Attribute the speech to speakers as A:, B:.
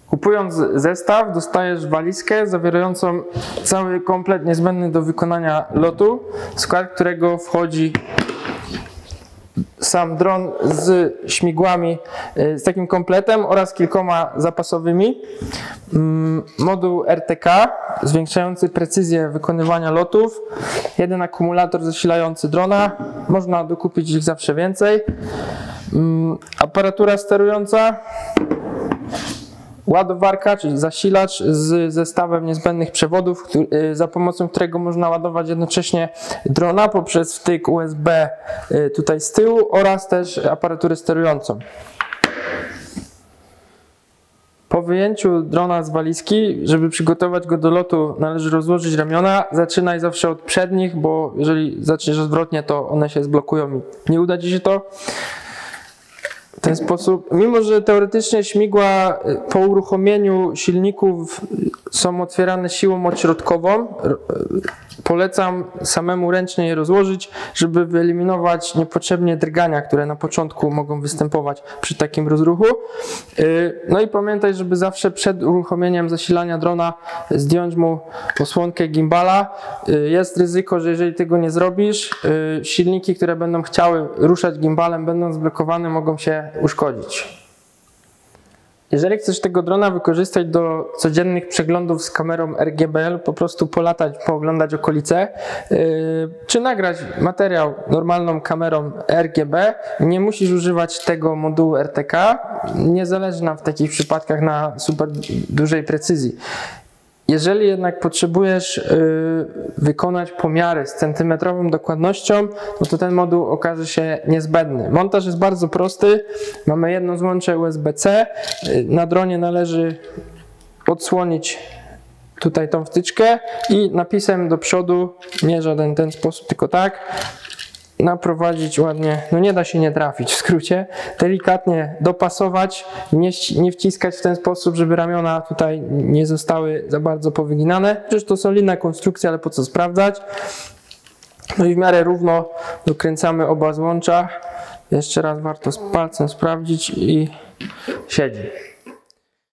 A: Kupując zestaw, dostajesz walizkę zawierającą cały komplet niezbędny do wykonania lotu, w skład którego wchodzi sam dron z śmigłami, z takim kompletem oraz kilkoma zapasowymi. Moduł RTK zwiększający precyzję wykonywania lotów. Jeden akumulator zasilający drona. Można dokupić ich zawsze więcej. Aparatura sterująca. Ładowarka, czyli zasilacz z zestawem niezbędnych przewodów, za pomocą którego można ładować jednocześnie drona poprzez wtyk USB tutaj z tyłu oraz też aparaturę sterującą. Po wyjęciu drona z walizki, żeby przygotować go do lotu, należy rozłożyć ramiona. Zaczynaj zawsze od przednich, bo jeżeli zaczniesz odwrotnie, to one się zblokują i nie uda Ci się to. W ten sposób, mimo że teoretycznie śmigła po uruchomieniu silników są otwierane siłą odśrodkową, polecam samemu ręcznie je rozłożyć, żeby wyeliminować niepotrzebnie drgania, które na początku mogą występować przy takim rozruchu. No i pamiętaj, żeby zawsze przed uruchomieniem zasilania drona zdjąć mu osłonkę gimbala. Jest ryzyko, że jeżeli tego nie zrobisz, silniki, które będą chciały ruszać gimbalem, będąc zblokowane, mogą się uszkodzić. Jeżeli chcesz tego drona wykorzystać do codziennych przeglądów z kamerą RGB lub po prostu polatać, pooglądać okolice, czy nagrać materiał normalną kamerą RGB, nie musisz używać tego modułu RTK, nie zależy nam w takich przypadkach na super dużej precyzji. Jeżeli jednak potrzebujesz wykonać pomiary z centymetrową dokładnością, no to ten moduł okaże się niezbędny. Montaż jest bardzo prosty. Mamy jedno złącze USB-C. Na dronie należy odsłonić tutaj tą wtyczkę i napisem do przodu, nie żaden ten sposób, tylko tak, naprowadzić ładnie, no nie da się nie trafić w skrócie, delikatnie dopasować, nie wciskać w ten sposób, żeby ramiona tutaj nie zostały za bardzo powyginane. Przecież to solidna konstrukcja, ale po co sprawdzać. No i w miarę równo dokręcamy oba złącza. Jeszcze raz warto z palcem sprawdzić i siedzi.